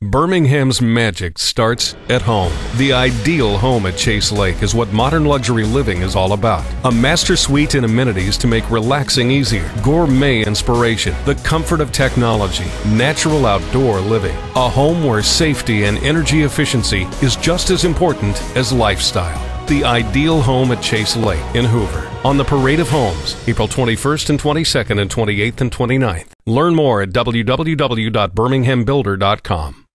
Birmingham's magic starts at home. The ideal home at Chace Lake is what modern luxury living is all about. A master suite and amenities to make relaxing easier, gourmet inspiration, the comfort of technology, natural outdoor living. A home where safety and energy efficiency is just as important as lifestyle. The ideal home at Chace Lake in Hoover. On the Parade of Homes, April 21st and 22nd and 28th and 29th. Learn more at www.birminghambuilder.com.